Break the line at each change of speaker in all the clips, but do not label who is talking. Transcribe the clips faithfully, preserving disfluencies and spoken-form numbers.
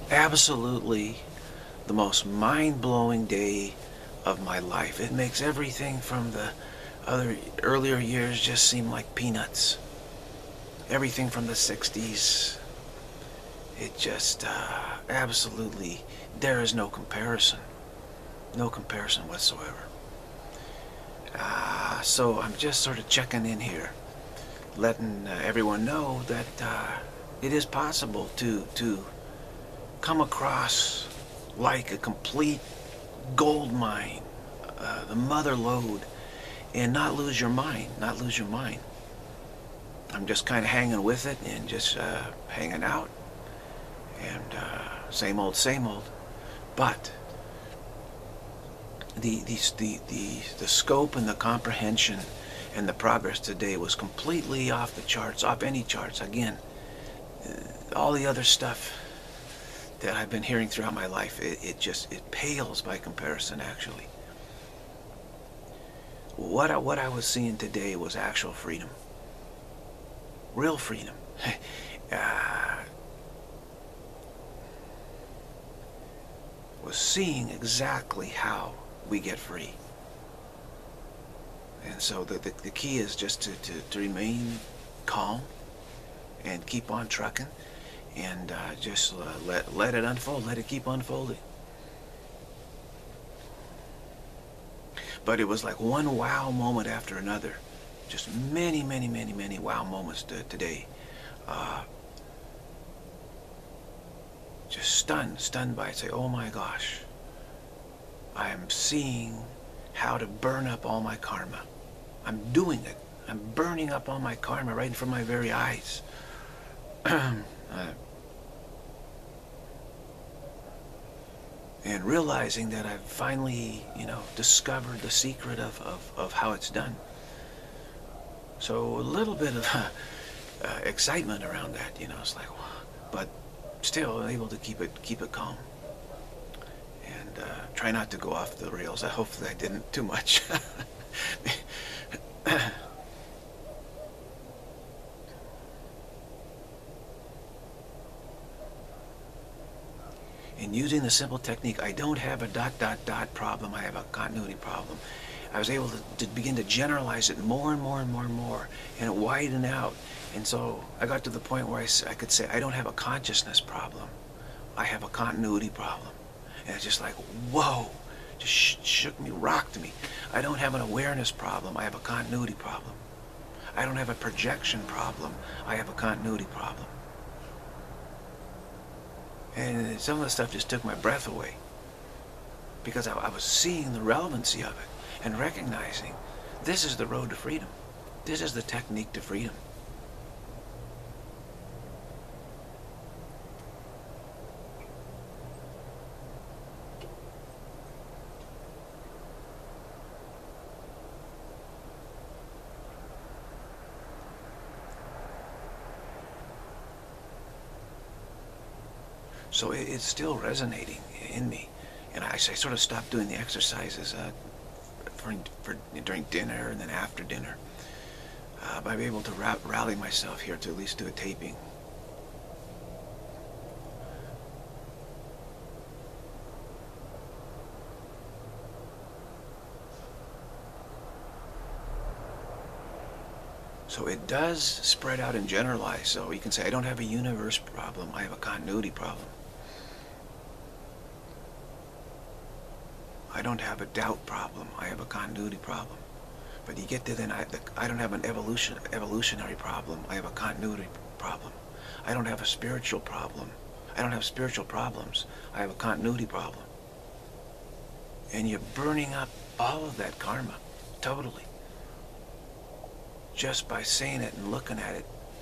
absolutely the most mind-blowing day of my life. It makes everything from the other earlier years just seem like peanuts. Everything from the sixties, it just uh, absolutely, there is no comparison. No comparison whatsoever. Uh, so I'm just sort of checking in here, letting uh, everyone know that uh, it is possible to, to come across like a complete gold mine, uh, the mother lode, and not lose your mind, not lose your mind. I'm just kind of hanging with it and just uh, hanging out, and uh, same old, same old. But the, the, the, the, the scope and the comprehension and the progress today was completely off the charts, off any charts. Again, uh, all the other stuff that I've been hearing throughout my life, it, it just, it pales by comparison, actually. What I, what I was seeing today was actual freedom. Real freedom. uh, was seeing exactly how we get free. And so the, the, the key is just to, to, to remain calm and keep on trucking, and uh, just uh, let, let it unfold, let it keep unfolding. But it was like one wow moment after another. Just many, many, many, many wow moments to, today. Uh, just stunned, stunned by it. Say, oh my gosh, I am seeing how to burn up all my karma. I'm doing it. I'm burning up all my karma right in front of my very eyes. uh, and realizing that I've finally, you know, discovered the secret of, of, of how it's done. So a little bit of uh, uh, excitement around that, you know. It's like, but still able to keep it keep it calm, and uh, try not to go off the rails. I hope that I didn't too much. In using the simple technique, I don't have a dot dot dot problem. I have a continuity problem. I was able to, to begin to generalize it more and more and more and more, and it widened out. And so I got to the point where I, I could say, I don't have a consciousness problem. I have a continuity problem. And it's just like, whoa, just sh shook me, rocked me. I don't have an awareness problem. I have a continuity problem. I don't have a projection problem. I have a continuity problem. And some of the stuff just took my breath away, because I, I was seeing the relevancy of it and recognizing this is the road to freedom. This is the technique to freedom. So it, it's still resonating in me. And I, I sort of stopped doing the exercises uh, for, for, during dinner and then after dinner. Uh, but I'm able to ra rally myself here to at least do a taping. So it does spread out and generalize. So you can say, I don't have a universe problem, I have a continuity problem. I don't have a doubt problem, I have a continuity problem. But you get to then, I, the, I don't have an evolution, evolutionary problem, I have a continuity problem. I don't have a spiritual problem, I don't have spiritual problems, I have a continuity problem. And you're burning up all of that karma, totally. Just by saying it and looking at it.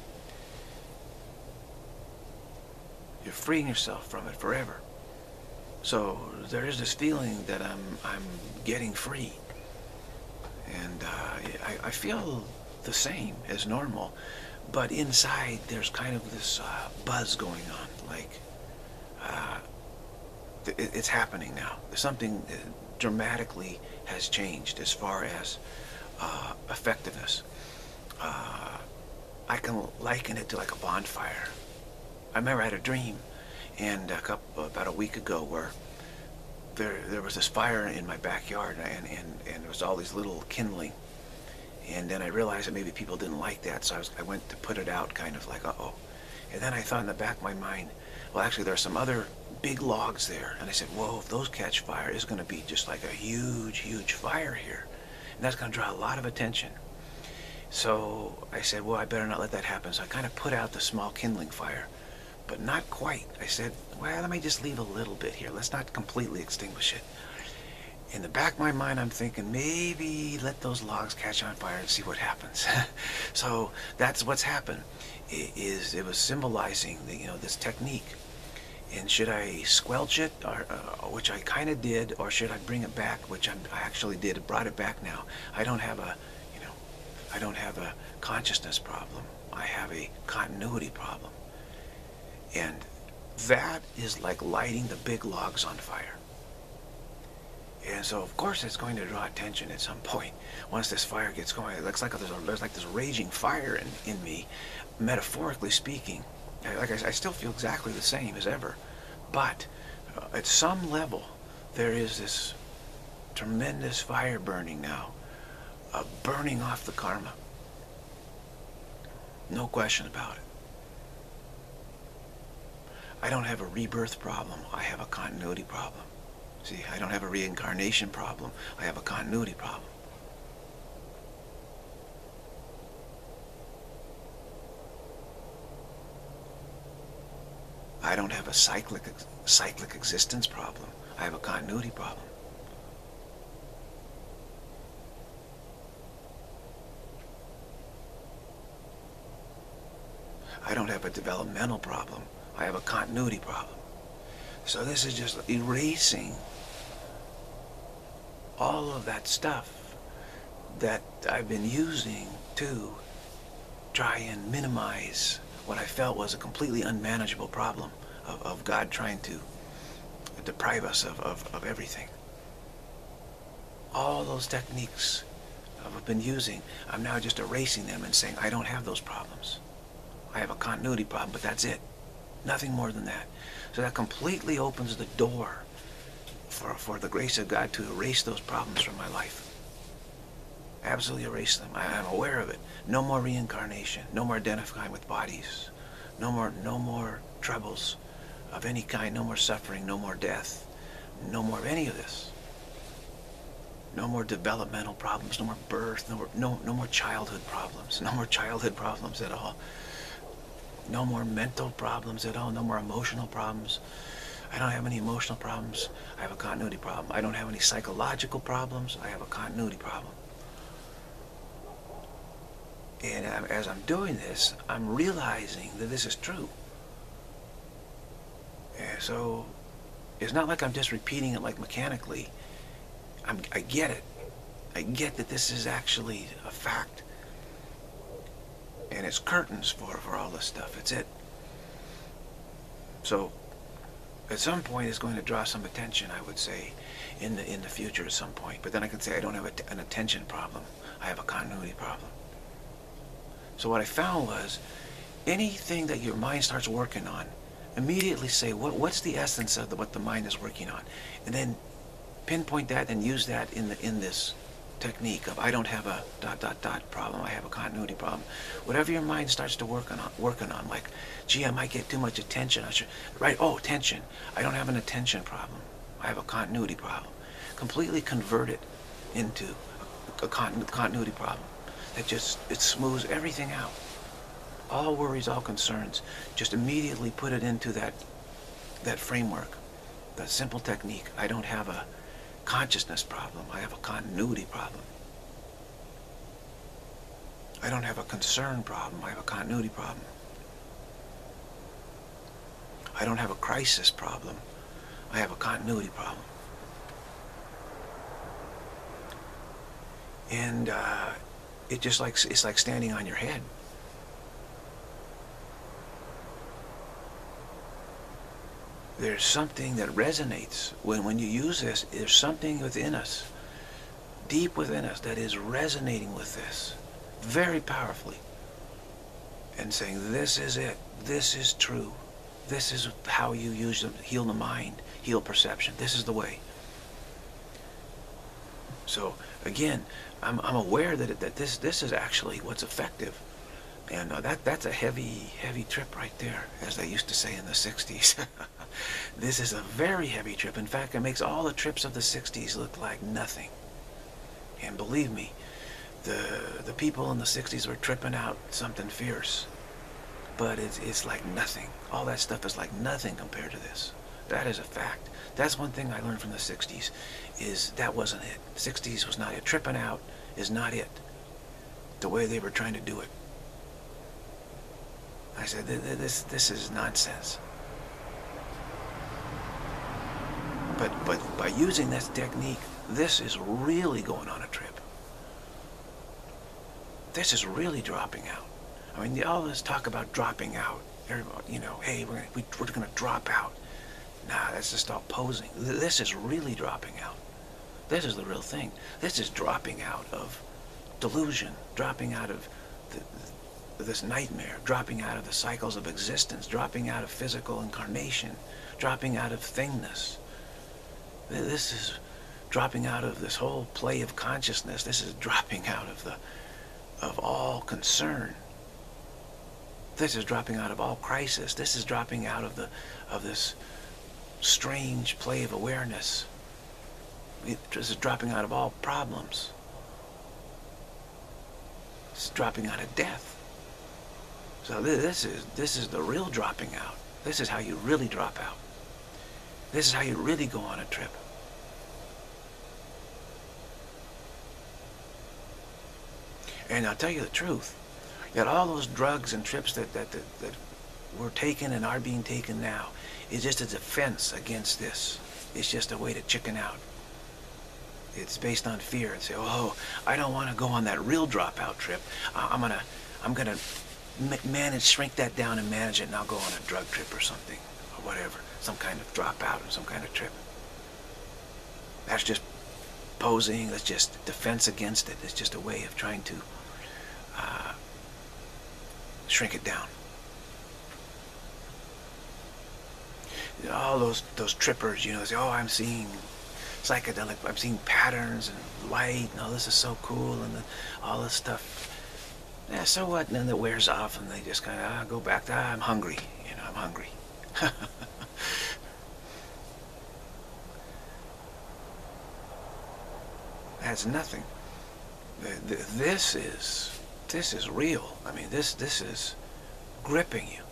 You're freeing yourself from it forever. So there is this feeling that I'm, I'm getting free. And uh, I, I feel the same as normal. But inside there's kind of this uh, buzz going on. Like, uh, it, it's happening now. Something dramatically has changed as far as uh, effectiveness. Uh, I can liken it to like a bonfire. I remember I had a dream, And a couple, about a week ago, where there there was this fire in my backyard, and, and, and there was all these little kindling. And then I realized that maybe people didn't like that, so I, was, I went to put it out, kind of like, uh-oh. And then I thought in the back of my mind, well, actually, there are some other big logs there. And I said, whoa, if those catch fire, it's going to be just like a huge, huge fire here. And that's going to draw a lot of attention. So I said, well, I better not let that happen. So I kind of put out the small kindling fire, but not quite. I said, well, let me just leave a little bit here. Let's not completely extinguish it. In the back of my mind, I'm thinking, maybe let those logs catch on fire and see what happens. So that's what's happened. It, is, it was symbolizing the, you know, this technique. And should I squelch it, or, uh, which I kind of did, or should I bring it back, which I'm, I actually did. I brought it back now. I don't have a, you know, I don't have a consciousness problem. I have a continuity problem. And that is like lighting the big logs on fire. And so, of course, it's going to draw attention at some point. Once this fire gets going, it looks like there's, a, there's like this raging fire in, in me, metaphorically speaking. Like I, I still feel exactly the same as ever. But uh, at some level, there is this tremendous fire burning now, uh, burning off the karma. No question about it. I don't have a rebirth problem. I have a continuity problem. See, I don't have a reincarnation problem. I have a continuity problem. I don't have a cyclic, cyclic existence problem. I have a continuity problem. I don't have a developmental problem. I have a continuity problem. So this is just erasing all of that stuff that I've been using to try and minimize what I felt was a completely unmanageable problem of, of God trying to deprive us of, of, of everything. All those techniques I've been using, I'm now just erasing them and saying, I don't have those problems. I have a continuity problem, but that's it. Nothing more than that. So that completely opens the door for, for the grace of God to erase those problems from my life. Absolutely erase them. I, I'm aware of it. No more reincarnation. No more identifying with bodies. No more, no more troubles of any kind. No more suffering. No more death. No more of any of this. No more developmental problems. No more birth. No more, no, no more childhood problems. No more childhood problems at all. No more mental problems at all. No more emotional problems. I don't have any emotional problems. I have a continuity problem. I don't have any psychological problems. I have a continuity problem. And as I'm doing this, I'm realizing that this is true. And so it's not like I'm just repeating it like mechanically. I'm, I get it. I get that this is actually a fact. And it's curtains for, for all this stuff. It's it. So at some point it's going to draw some attention, I would say, in the in the future at some point. But then I can say I don't have a, an attention problem. I have a continuity problem. So what I found was, anything that your mind starts working on, immediately say, what what's the essence of the, what the mind is working on, and then pinpoint that and use that in the in this technique of I don't have a dot dot dot problem. I have a continuity problem. Whatever your mind starts to work on working on, like, gee, I might get too much attention. I should right. Oh, attention. I don't have an attention problem. I have a continuity problem. Completely convert it into a, a continu continuity problem. It just, it smooths everything out. All worries, all concerns. Just immediately put it into that, that framework, that simple technique. I don't have a consciousness problem. I have a continuity problem. I don't have a concern problem. I have a continuity problem. I don't have a crisis problem. I have a continuity problem. And uh, it just like, it's like standing on your head. There's something that resonates when, when you use this. There's something within us, deep within us, that is resonating with this very powerfully and saying, this is it. This is true. This is how you use them, heal the mind, heal perception. This is the way. So again, I'm, I'm aware that, it, that this, this is actually what's effective. And uh, that, that's a heavy, heavy trip right there, as they used to say in the sixties. This is a very heavy trip. In fact, it makes all the trips of the sixties look like nothing. And believe me, the, the people in the sixties were tripping out something fierce. But it's, it's like nothing. All that stuff is like nothing compared to this. That is a fact. That's one thing I learned from the sixties, is that wasn't it. sixties was not it. Tripping out is not it. The way they were trying to do it. I said, this, this is nonsense. But, but by using this technique, this is really going on a trip. This is really dropping out. I mean, all this talk about dropping out. Everybody, you know, hey, we're gonna, we, we're going to drop out. Nah, that's just all posing. This is really dropping out. This is the real thing. This is dropping out of delusion, dropping out of the, the, this nightmare, dropping out of the cycles of existence, dropping out of physical incarnation, dropping out of thingness. This is dropping out of this whole play of consciousness. This is dropping out of the of all concern. This is dropping out of all crisis. This is dropping out of the of this strange play of awareness. This is dropping out of all problems. It's dropping out of death. So this is this is the real dropping out. This is how you really drop out. This is how you really go on a trip. And I'll tell you the truth, that all those drugs and trips that, that, that, that were taken and are being taken now is just a defense against this. It's just a way to chicken out. It's based on fear. And say, oh, I don't want to go on that real dropout trip. I'm gonna, I'm gonna manage, shrink that down and manage it, and I'll go on a drug trip or something, or whatever, some kind of dropout or some kind of trip. That's just posing. That's just defense against it. It's just a way of trying to uh, shrink it down. You know, all those those trippers, you know, say, oh, I'm seeing psychedelic, I'm seeing patterns and light, and all this is so cool, and the, all this stuff. Yeah, so what? And then it wears off, and they just kind of ah, go back to, ah, I'm hungry. You know, I'm hungry. That's nothing. This is this is real. I mean, this this is gripping you.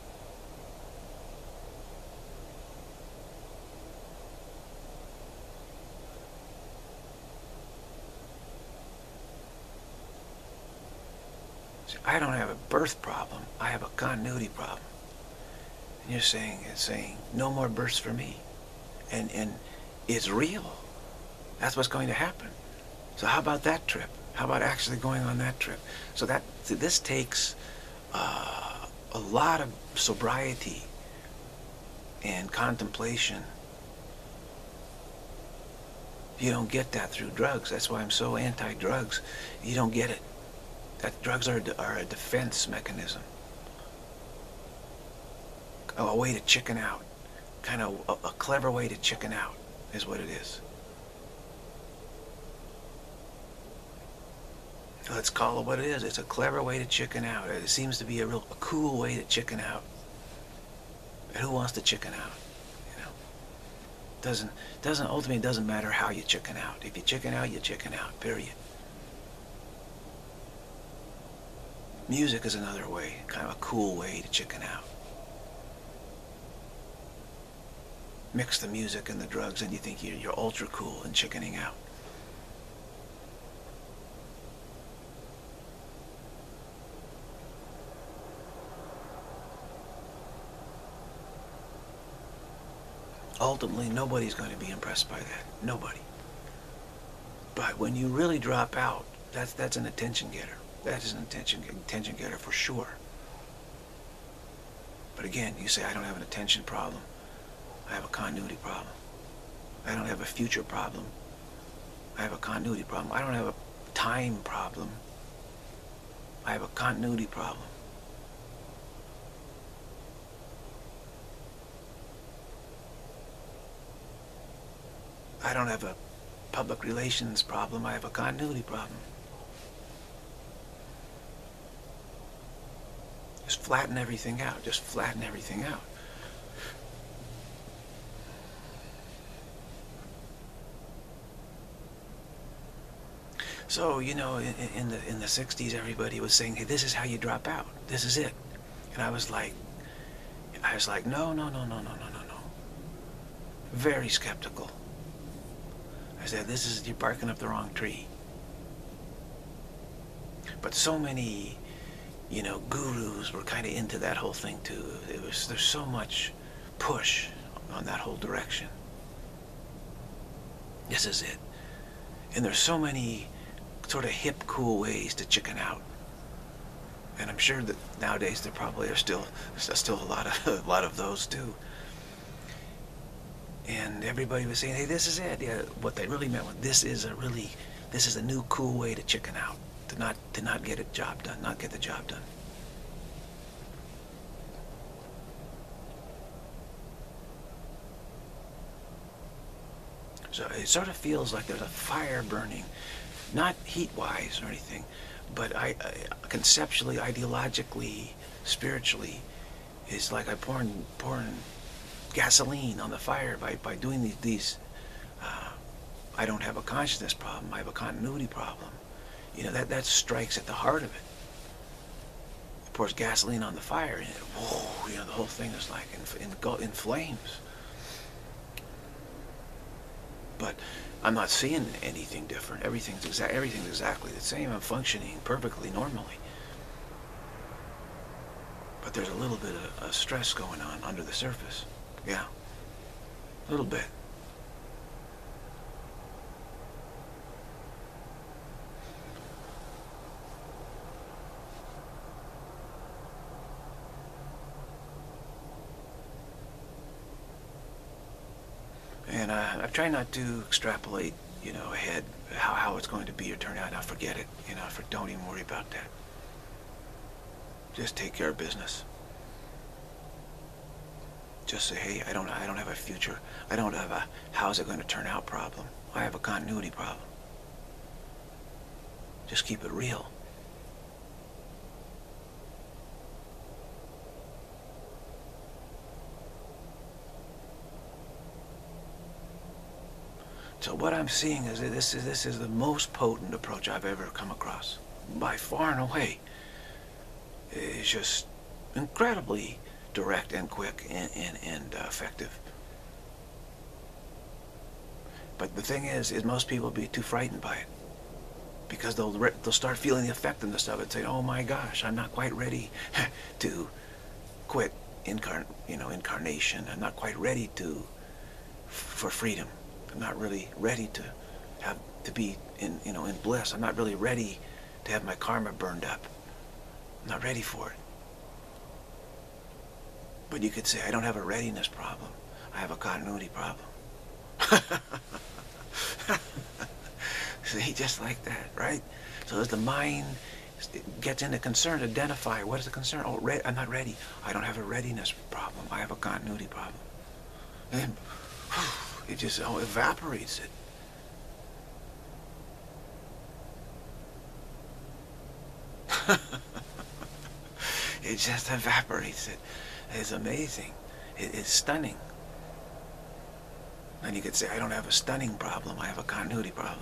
See, I don't have a birth problem. I have a continuity problem. And you're saying it's saying no more births for me, and and it's real. That's what's going to happen. So how about that trip? How about actually going on that trip? So that this takes uh, a lot of sobriety and contemplation. You don't get that through drugs. That's why I'm so anti-drugs. You don't get it. That drugs are, are a defense mechanism. A way to chicken out. Kind of a, a clever way to chicken out is what it is. Let's call it what it is. It's a clever way to chicken out. It seems to be a real a cool way to chicken out. And who wants to chicken out? You know, doesn't doesn't ultimately doesn't matter how you chicken out. If you chicken out, you chicken out. Period. Music is another way, kind of a cool way to chicken out. Mix the music and the drugs, and you think you're, you're ultra cool and chickening out. Ultimately, nobody's going to be impressed by that. Nobody. But when you really drop out, that's that's an attention getter. That is an attention attention getter for sure. But again, you say, I don't have an attention problem. I have a continuity problem. I don't have a future problem. I have a continuity problem. I don't have a time problem. I have a continuity problem. I don't have a public relations problem, I have a continuity problem. Just flatten everything out, just flatten everything out. So, you know, in, in the in the sixties, everybody was saying, hey, this is how you drop out. This is it. And I was like, I was like, no, no, no, no, no, no, no, no. Very skeptical. I said, this is, you're barking up the wrong tree. But so many, you know, gurus were kind of into that whole thing too. It was, there's so much push on that whole direction. This is it. And there's so many sort of hip, cool ways to chicken out. And I'm sure that nowadays there probably are still there's still a lot of a lot of those too. And everybody was saying, hey, this is it. Yeah, what they really meant was, this is a really this is a new cool way to chicken out, to not to not get a job done, not get the job done. So it sort of feels like there's a fire burning, not heat-wise or anything, but I, I conceptually, ideologically, spiritually, it's like I'm pouring, pouring gasoline on the fire by, by doing these, these uh, I don't have a consciousness problem, I have a continuity problem. You know, that, that strikes at the heart of it. It pours gasoline on the fire, and it, whoa, you know, the whole thing is like in, in, in flames. But I'm not seeing anything different. Everything's, exa everything's exactly the same. I'm functioning perfectly normally. But there's a little bit of, of stress going on under the surface. Yeah, a little bit. And uh, I try not to extrapolate, you know, ahead how, how it's going to be or turn out. Now forget it, you know, for, don't even worry about that. Just take care of business. Just say, hey, I don't, I don't have a future. I don't have a how's it going to turn out problem. I have a continuity problem. Just keep it real. So what I'm seeing is that this is this is the most potent approach I've ever come across, by far and away. It's just incredibly direct and quick and, and, and uh, effective. But the thing is, is most people will be too frightened by it, because they'll they'll start feeling the effectiveness of it, say, oh my gosh, I'm not quite ready to quit incarn you know incarnation. I'm not quite ready to for freedom. I'm not really ready to have to be in you know in bliss. I'm not really ready to have my karma burned up. I'm not ready for it. But you could say, I don't have a readiness problem. I have a continuity problem. See, just like that, right? So as the mind gets into concern, identify what is the concern. Oh, re I'm not ready. I don't have a readiness problem. I have a continuity problem. And it just oh, evaporates it. It just evaporates it. It's amazing. It, it's stunning. And you could say, I don't have a stunning problem. I have a continuity problem.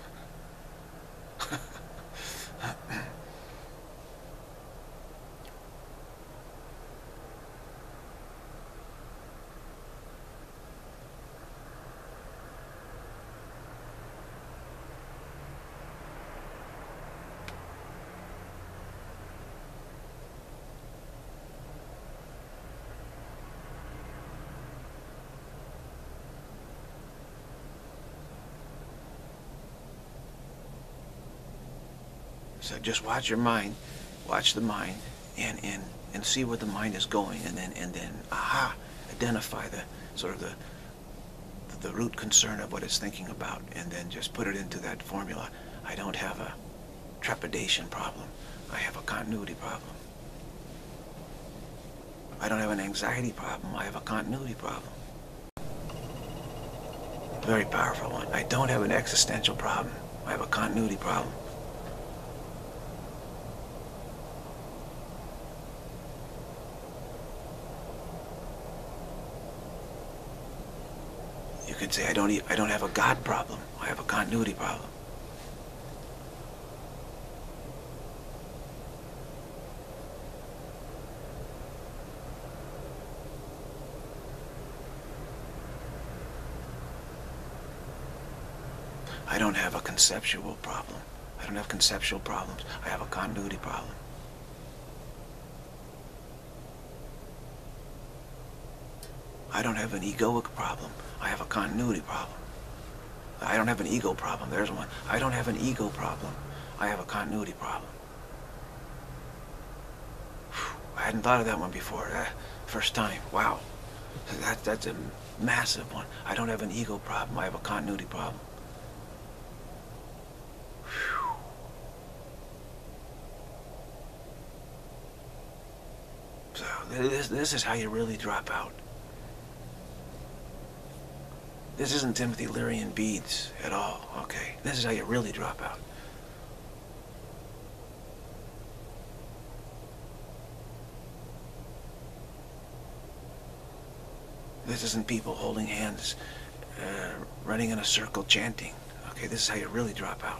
So just watch your mind, watch the mind, and and and see where the mind is going, and then and then aha, identify the sort of the the root concern of what it's thinking about, and then just put it into that formula. I don't have a trepidation problem. I have a continuity problem. I don't have an anxiety problem. I have a continuity problem. Very powerful one. I don't have an existential problem. I have a continuity problem. You could say I don't e I don't have a God problem. I have a continuity problem. I don't have a conceptual problem. I don't have conceptual problems. I have a continuity problem. I don't have an egoic problem. I have a continuity problem. I don't have an ego problem. There's one. I don't have an ego problem. I have a continuity problem. Whew. I hadn't thought of that one before. Uh, first time. Wow. That, that's a massive one. I don't have an ego problem. I have a continuity problem. Whew. So this, this is how you really drop out. This isn't Timothy Leary and beads at all, okay? This is how you really drop out. This isn't people holding hands, uh, running in a circle chanting, okay? This is how you really drop out.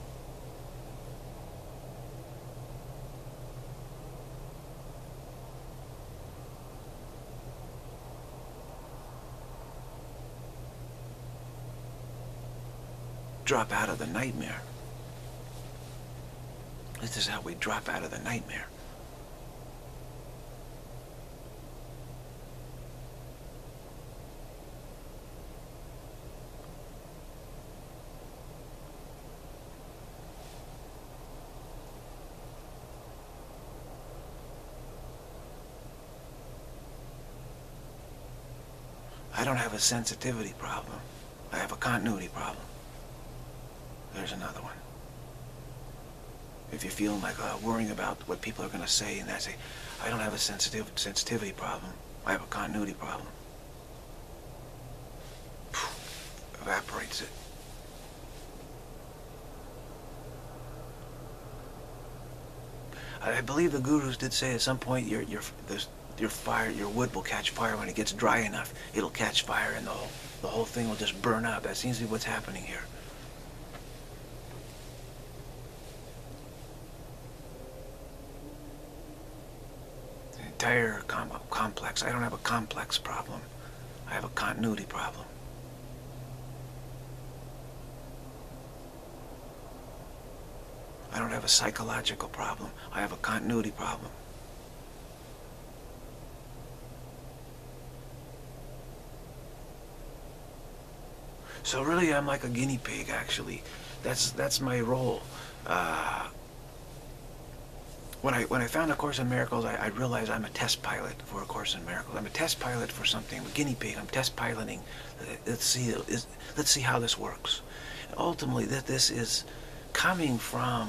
Drop out of the nightmare. This is how we drop out of the nightmare. I don't have a sensitivity problem. I have a continuity problem. There's another one. If you're feeling like uh, worrying about what people are going to say, and that's it, I don't have a sensitive sensitivity problem. I have a continuity problem. Evaporates it. I believe the gurus did say at some point your your this, your fire your wood will catch fire when it gets dry enough. It'll catch fire and the whole the whole thing will just burn up. That seems to be what's happening here. Entire com complex. I don't have a complex problem. I have a continuity problem. I don't have a psychological problem. I have a continuity problem. So really, I'm like a guinea pig. Actually, that's that's my role. Uh, When I, when I found A Course in Miracles, I, I realized I'm a test pilot for A Course in Miracles. I'm a test pilot for something. I'm a guinea pig. I'm test piloting. Let's see, is, let's see how this works. And ultimately, that this is coming from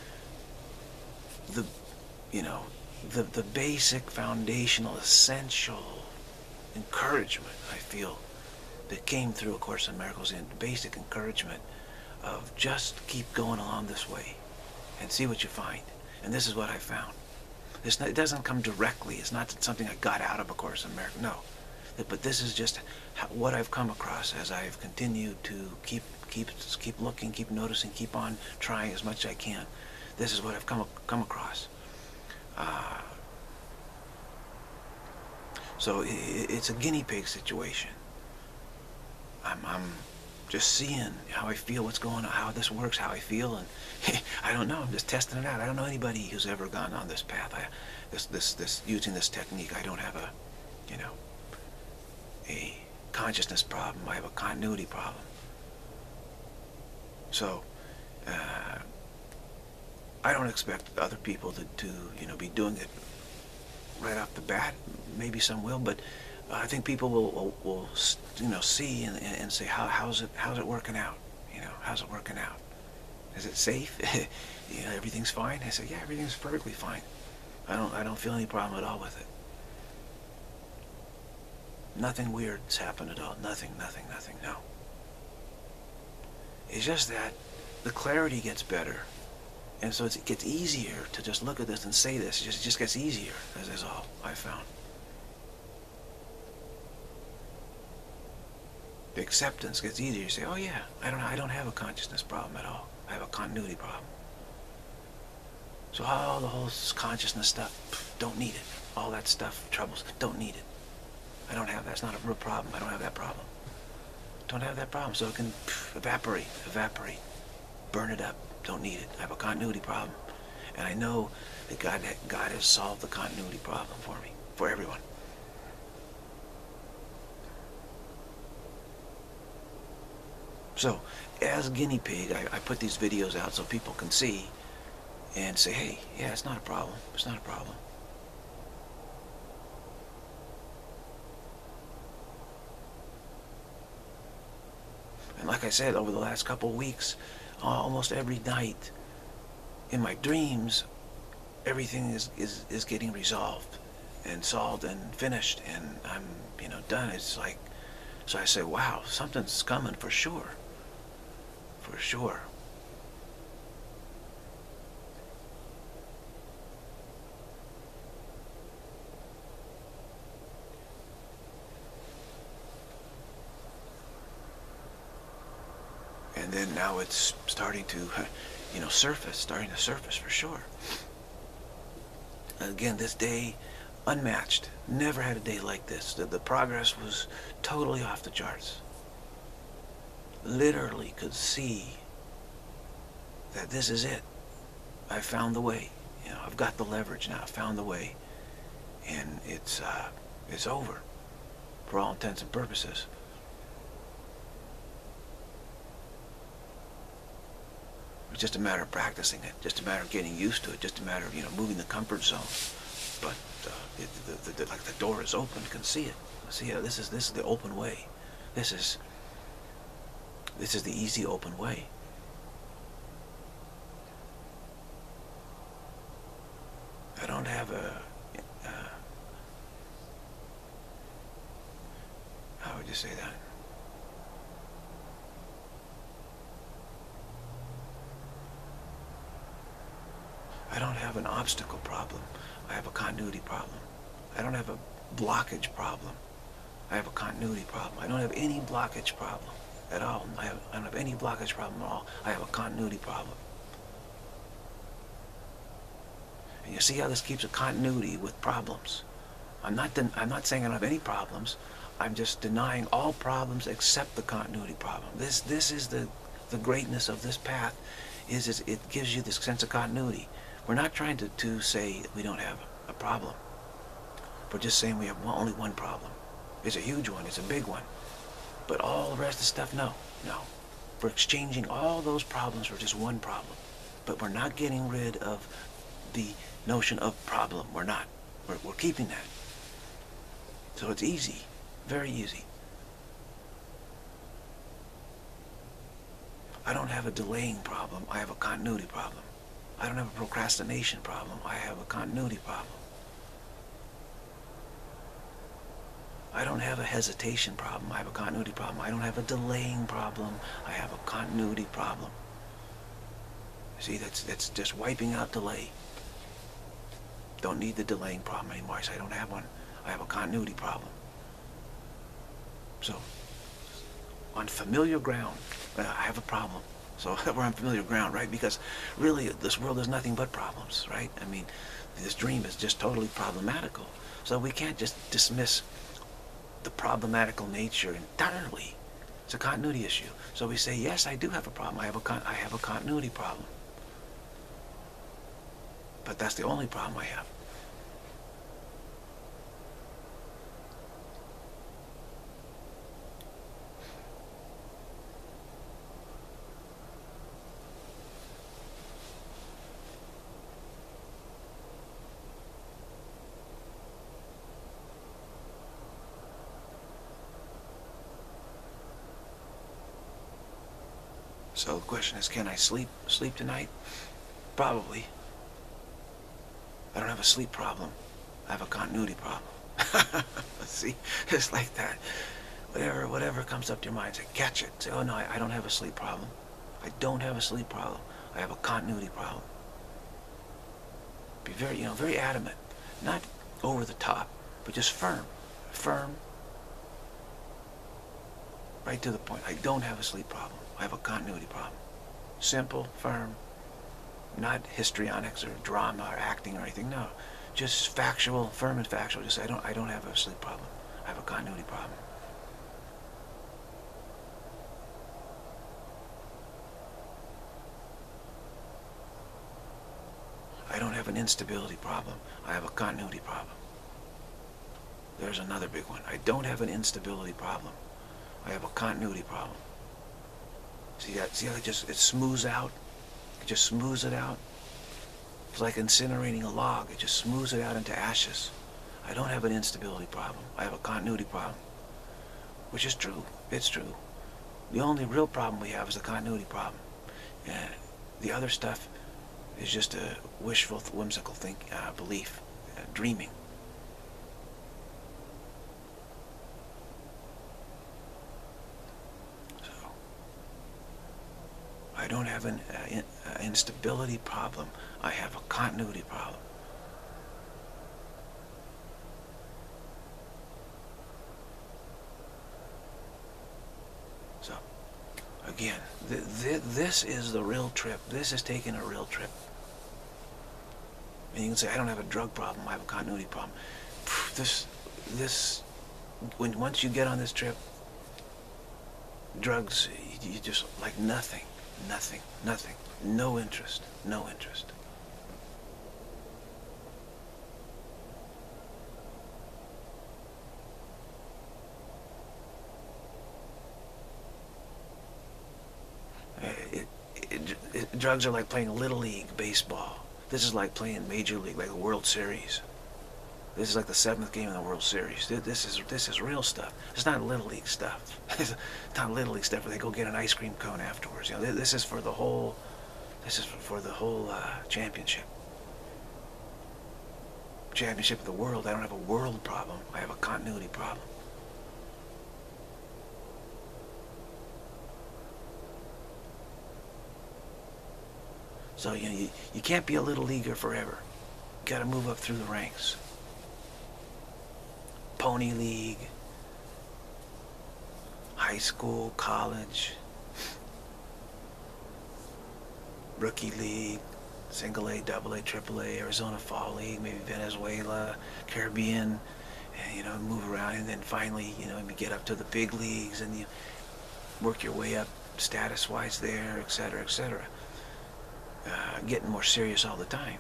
the, you know, the, the basic, foundational, essential encouragement, I feel, that came through A Course in Miracles, and basic encouragement of just keep going along this way and see what you find. And this is what I found. It's not, it doesn't come directly. It's not something I got out of A Course in Miracles. No. But this is just how, what I've come across as I've continued to keep keep keep looking, keep noticing, keep on trying as much as I can. This is what I've come come across. Uh, so it, it's a guinea pig situation. I'm, I'm just seeing how I feel, what's going on, how this works, how I feel, and I don't know. I'm just testing it out. I don't know anybody who's ever gone on this path. I, this, this, this, using this technique. I don't have a, you know, a consciousness problem. I have a continuity problem. So, uh, I don't expect other people to, to, you know, be doing it right off the bat. Maybe some will, but I think people will, will, will you know, see and, and say, how, how's it, how's it working out? You know, how's it working out? Is it safe? You know, everything's fine? I say, yeah, everything's perfectly fine. I don't, I don't feel any problem at all with it. Nothing weird's happened at all. Nothing, nothing, nothing, no. It's just that the clarity gets better. And so it's, it gets easier to just look at this and say this. It just, it just gets easier, as is all I found. The acceptance gets easier. You say, oh yeah, I don't, I don't have a consciousness problem at all. I have a continuity problem. So all the whole consciousness stuff, don't need it. All that stuff, troubles, don't need it. I don't have that. It's not a real problem. I don't have that problem. Don't have that problem. So it can evaporate, evaporate, burn it up. Don't need it. I have a continuity problem. And I know that God, God has solved the continuity problem for me, for everyone. So, as a guinea pig, I, I put these videos out so people can see and say, hey, yeah, it's not a problem. It's not a problem. And like I said, over the last couple of weeks, almost every night in my dreams, everything is, is, is getting resolved and solved and finished, and I'm, you know, done. It's like, so I say, wow, something's coming for sure. For sure. And then now it's starting to, you know, surface, starting to surface for sure. And again, this day, unmatched. Never had a day like this. The, the progress was totally off the charts. Literally could see that this is it. I found the way. You know, I've got the leverage now. I found the way, and it's uh, it's over for all intents and purposes. It's just a matter of practicing it. Just a matter of getting used to it. Just a matter of, you know, moving the comfort zone. But uh, it, the, the, the, like the door is open. You can see it. See, uh, this is this is the open way. This is. This is the easy, open way. I don't have a, uh, how would you say that? I don't have an obstacle problem. I have a continuity problem. I don't have a blockage problem. I have a continuity problem. I don't have any blockage problem at all. I, have, I don't have any blockage problem at all. I have a continuity problem. And you see how this keeps a continuity with problems. I'm not, I'm not saying I don't have any problems. I'm just denying all problems except the continuity problem. This, this is the, the greatness of this path, is, is it gives you this sense of continuity. We're not trying to, to say we don't have a problem. We're just saying we have one, only one problem. It's a huge one. It's a big one. But all the rest of the stuff, no, no. We're exchanging all those problems for just one problem. But we're not getting rid of the notion of problem. We're not. We're, we're keeping that. So it's easy. Very easy. I don't have a delaying problem. I have a continuity problem. I don't have a procrastination problem. I have a continuity problem. I don't have a hesitation problem. I have a continuity problem. I don't have a delaying problem. I have a continuity problem. See, that's that's just wiping out delay. Don't need the delaying problem anymore. I say I don't have one. I have a continuity problem. So, on familiar ground, I have a problem. So we're on familiar ground, right? Because really, this world is nothing but problems, right? I mean, this dream is just totally problematical. So we can't just dismiss the problematical nature entirely. It's a continuity issue. So we say, yes, I do have a problem. I have a con I have a continuity problem. But that's the only problem I have. So the question is, can I sleep sleep tonight? Probably. I don't have a sleep problem. I have a continuity problem. See, it's like that. Whatever, whatever comes up to your mind, say, catch it. Say, oh no, I, I don't have a sleep problem. I don't have a sleep problem. I have a continuity problem. Be very, you know, very adamant. Not over the top, but just firm. Firm. Right to the point. I don't have a sleep problem. I have a continuity problem. Simple, firm. Not histrionics or drama or acting or anything. No. Just factual, firm and factual. Just I don't I don't have a sleep problem. I have a continuity problem. I don't have an instability problem. I have a continuity problem. There's another big one. I don't have an instability problem. I have a continuity problem. See that? See how it just it smooths out? It just smooths it out. It's like incinerating a log. It just smooths it out into ashes. I don't have an instability problem. I have a continuity problem. Which is true. It's true. The only real problem we have is the continuity problem. And the other stuff is just a wishful, whimsical think, uh, belief, uh, dreaming. So, I don't have an uh, in, uh, instability problem. I have a continuity problem. So, again, th th this is the real trip. This is taking a real trip. And you can say, I don't have a drug problem, I have a continuity problem. This, this, when once you get on this trip, drugs, you, you just like nothing, nothing, nothing, no interest, no interest. It, it, it, drugs are like playing Little League baseball. This is like playing Major League, like a World Series. This is like the seventh game in the World Series. This is this is real stuff. It's not Little League stuff. It's not Little League stuff where they go get an ice cream cone afterwards. You know, this is for the whole. This is for the whole uh, championship. Championship of the world. I don't have a world problem. I have a continuity problem. So you know, you, you can't be a little leaguer forever. You got to move up through the ranks. Pony league, high school, college, rookie league, single A, double A, triple A, Arizona Fall League, maybe Venezuela, Caribbean, and you know, move around, and then finally, you know, maybe get up to the big leagues, and you work your way up status-wise there, et cetera, et cetera. Uh, getting more serious all the time.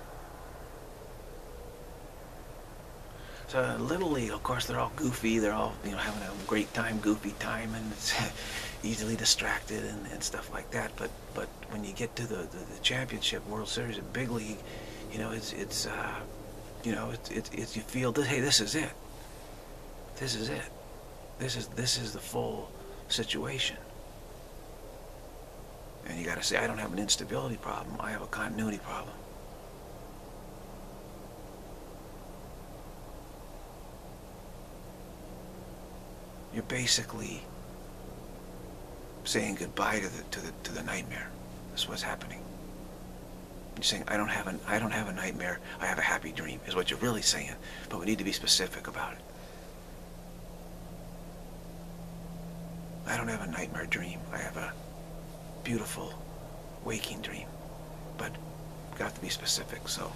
So Little League, of course, they're all goofy. They're all, you know, having a great time, goofy time, and it's easily distracted and, and stuff like that. But but when you get to the, the, the championship, World Series, and big league, you know, it's it's uh, you know, it's it's it, you feel that, hey, this is it. This is it. This is this is the full situation. And you got to say, I don't have an instability problem. I have a continuity problem. You're basically saying goodbye to the to the to the nightmare. That's what's happening. You're saying, I don't have an I don't have a nightmare. I have a happy dream. Is what you're really saying. But we need to be specific about it. I don't have a nightmare dream. I have a beautiful waking dream, but got to be specific. So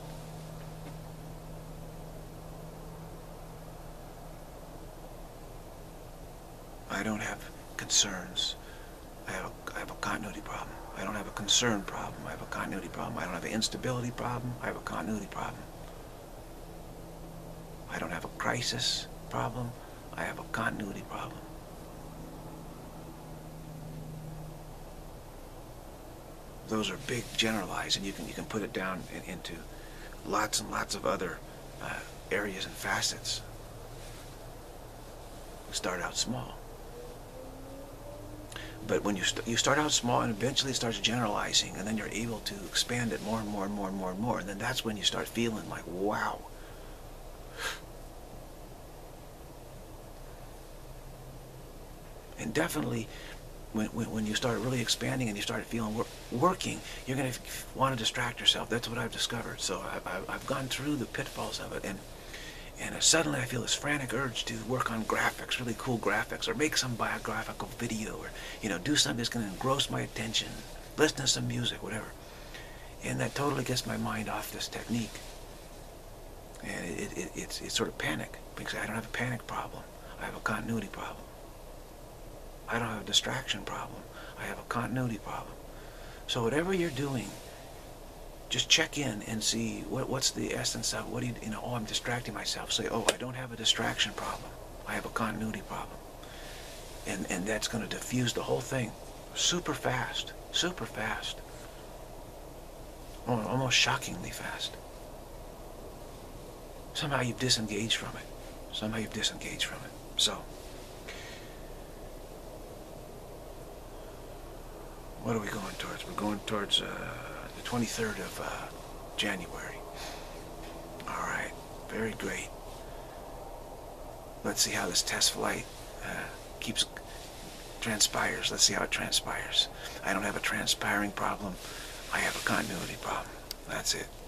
I don't have concerns. I have a, I have a continuity problem. I don't have a concern problem. I have a continuity problem. I don't have an instability problem. I have a continuity problem. I don't have a crisis problem. I have a continuity problem. Those are big generalized, and you can you can put it down in, into lots and lots of other uh, areas and facets. Start out small, but when you st you start out small, and eventually it starts generalizing, and then you're able to expand it more and more and more and more and more, and then that's when you start feeling like, wow. And definitely, when, when, when you start really expanding and you start feeling wor working, you're going to want to distract yourself. That's what I've discovered. So I, I, I've gone through the pitfalls of it, and and uh, suddenly I feel this frantic urge to work on graphics, really cool graphics, or make some biographical video, or you know, do something that's going to engross my attention, listen to some music, whatever. And that totally gets my mind off this technique. And it, it, it's, it's sort of panic, because I don't have a panic problem. I have a continuity problem. I don't have a distraction problem. I have a continuity problem. So whatever you're doing, just check in and see what, what's the essence of, what do you, you know, oh, I'm distracting myself. Say, oh, I don't have a distraction problem. I have a continuity problem. And, and that's going to diffuse the whole thing super fast, super fast. Oh, almost shockingly fast. Somehow you've disengaged from it. Somehow you've disengaged from it. So, what are we going towards? We're going towards uh, the twenty-third of uh, January. All right, very great. Let's see how this test flight uh, keeps transpires. Let's see how it transpires. I don't have a transpiring problem. I have a continuity problem. That's it.